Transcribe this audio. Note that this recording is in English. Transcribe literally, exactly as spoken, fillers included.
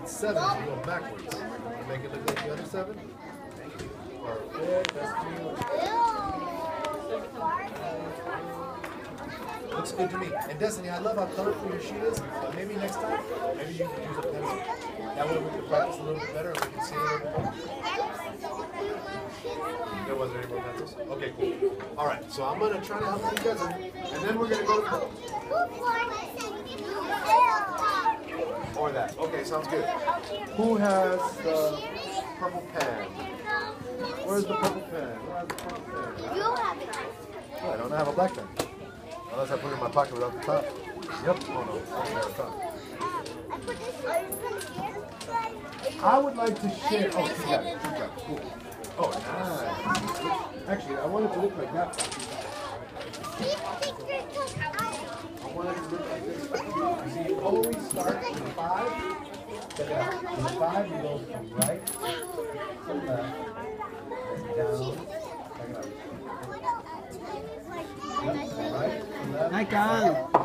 it's seven, so you go backwards. Make it look like the other seven. Perfect. That's two. Looks good to me. And Destiny, I love how colorful your sheet is, but maybe next time, maybe you can use a pencil. That way we can practice a little bit better and we can see it a little bit more. There wasn't any more pencils? Okay, cool. All right, so I'm going to try to help you guys, and then we're going to go to... Or that. Okay, sounds good. Who has the purple pen? Where's the purple pen? Where has the purple pen? You have it. Oh, I don't have a black pen. Unless I put it in my pocket without the top. Yep. Oh, no. It's at the top. I would like to share... Oh, she got it. She got it. Cool. Oh, nice. Actually, I want it to look like that. I want it to look like this. See, you always start with five. Check it out. With five, you go from right to left, and down. Check it out. Right to left. Hi, Kang.